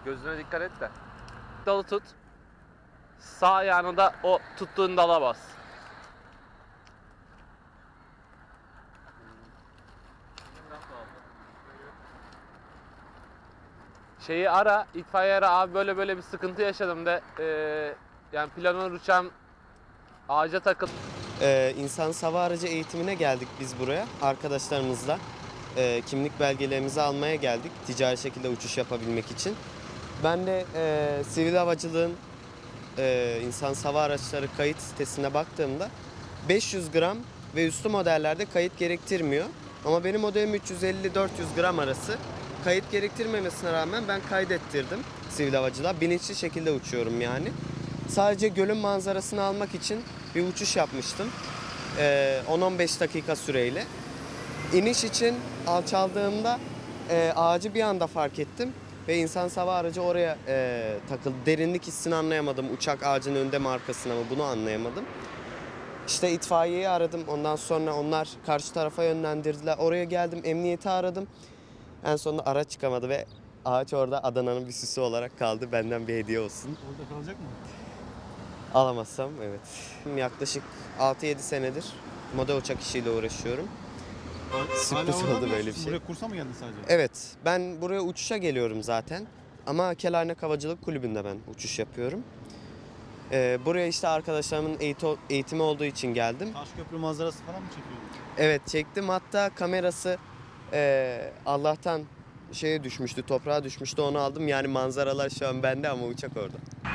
Gözüne dikkat et de. Dalı tut. Sağ ayağını da o tuttuğun dala bas. Şeyi ara, itfaiye ara, abi böyle bir sıkıntı yaşadım de yani planör uçağım ağaca takıl. İnsansız hava aracı eğitimine geldik biz buraya arkadaşlarımızla. Kimlik belgelerimizi almaya geldik ticari şekilde uçuş yapabilmek için. Ben de sivil havacılığın insansız hava araçları kayıt sitesine baktığımda 500 gram ve üstü modellerde kayıt gerektirmiyor. Ama benim modelim 350-400 gram arası. Kayıt gerektirmemesine rağmen ben kaydettirdim sivil havacılığa. Bilinçli şekilde uçuyorum yani. Sadece gölün manzarasını almak için bir uçuş yapmıştım. 10-15 dakika süreyle. İniş için alçaldığımda ağacı bir anda fark ettim. Ve insansız hava aracı oraya takıldı. Derinlik hissini anlayamadım. Uçak ağacın önünde mi arkasına mı bunu anlayamadım. İşte itfaiyeyi aradım. Ondan sonra onlar karşı tarafa yönlendirdiler. Oraya geldim, emniyeti aradım. En sonunda araç çıkamadı ve ağaç orada Adana'nın bir süsü olarak kaldı. Benden bir hediye olsun. Orada kalacak mı? Alamazsam evet. Yaklaşık 6-7 senedir model uçak işiyle uğraşıyorum. Sürpriz Hala orada oldu mı böyle bir yaşıyorsun? şey. Buraya kursa mı geldin sadece? Evet, ben buraya uçuşa geliyorum zaten. Ama Kelarnek Havacılık Kulübü'nde ben uçuş yapıyorum. Buraya işte arkadaşlarımın eğitimi olduğu için geldim. Taşköprü manzarası falan mı çekiyordun? Evet, çektim. Hatta kamerası Allah'tan şeye düşmüştü, toprağa düşmüştü. Onu aldım. Yani manzaralar şu an bende ama uçak orada.